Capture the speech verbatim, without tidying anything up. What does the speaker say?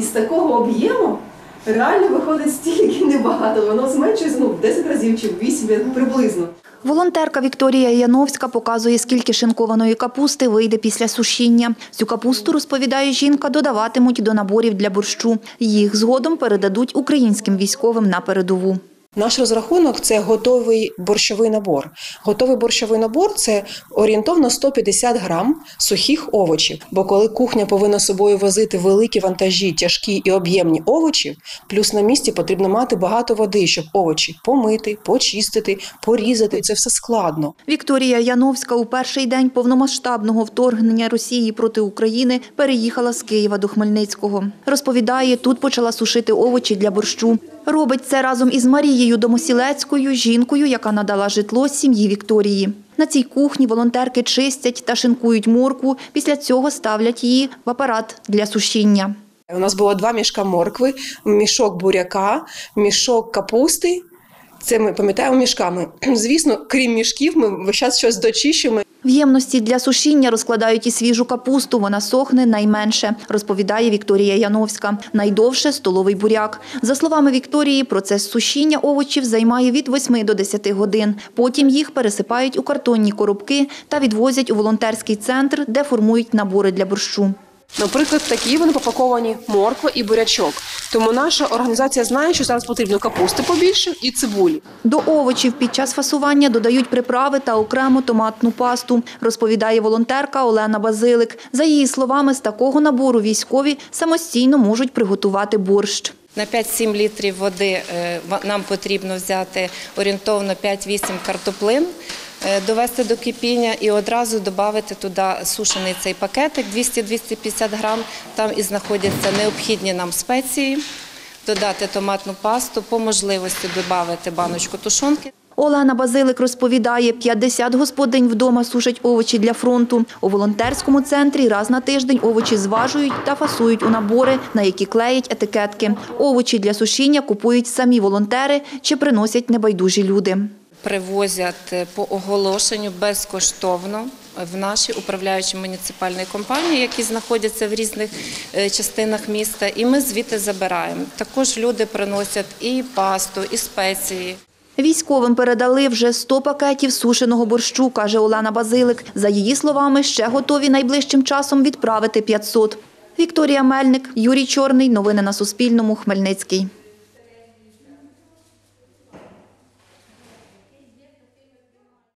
Із такого об'єму реально виходить стільки небагато, воно зменшується ну, в десять разів чи в вісім приблизно. Волонтерка Вікторія Яновська показує, скільки шинкованої капусти вийде після сушіння. Цю капусту, розповідає жінка, додаватимуть до наборів для борщу. Їх згодом передадуть українським військовим на передову. Наш розрахунок – це готовий борщовий набор. Готовий борщовий набор – це орієнтовно сто п'ятдесят грам сухих овочів. Бо коли кухня повинна з собою возити великі вантажі, тяжкі і об'ємні овочі, плюс на місці потрібно мати багато води, щоб овочі помити, почистити, порізати. Це все складно. Вікторія Яновська у перший день повномасштабного вторгнення Росії проти України переїхала з Києва до Хмельницького. Розповідає, тут почала сушити овочі для борщу. Робить це разом із Марією Домосілецькою, жінкою, яка надала житло сім'ї Вікторії. На цій кухні волонтерки чистять та шинкують моркву, після цього ставлять її в апарат для сушіння. У нас було два мішка моркви, мішок буряка, мішок капусти. Це ми пам'ятаємо мішками. Звісно, крім мішків, ми весь час щось дочищуємо. В ємності для сушіння розкладають і свіжу капусту, вона сохне найменше, розповідає Вікторія Яновська. Найдовше – столовий буряк. За словами Вікторії, процес сушіння овочів займає від восьми до десяти годин. Потім їх пересипають у картонні коробки та відвозять у волонтерський центр, де формують набори для борщу. Наприклад, такі вони попаковані морква і бурячок. Тому наша організація знає, що зараз потрібно капусти побільше і цибулі. До овочів під час фасування додають приправи та окремо томатну пасту, розповідає волонтерка Олена Базилик. За її словами, з такого набору військові самостійно можуть приготувати борщ. На п'ять-сім літрів води нам потрібно взяти орієнтовно п'ять-вісім картоплин, довести до кипіння і одразу додати туди сушений цей пакетик двісті - двісті п'ятдесят грам. Там і знаходяться необхідні нам спеції, додати томатну пасту, по можливості додати баночку тушонки. Олена Базилик розповідає, п'ятдесят господинь вдома сушать овочі для фронту. У волонтерському центрі раз на тиждень овочі зважують та фасують у набори, на які клеять етикетки. Овочі для сушіння купують самі волонтери чи приносять небайдужі люди. Привозять по оголошенню безкоштовно в наші управляючі муніципальні компанії, які знаходяться в різних частинах міста, і ми звідти забираємо. Також люди приносять і пасту, і спеції. Військовим передали вже сто пакетів сушеного борщу, каже Олена Базилик. За її словами, ще готові найближчим часом відправити п'ятсот. Вікторія Мельник, Юрій Чорний. Новини на Суспільному. Хмельницький.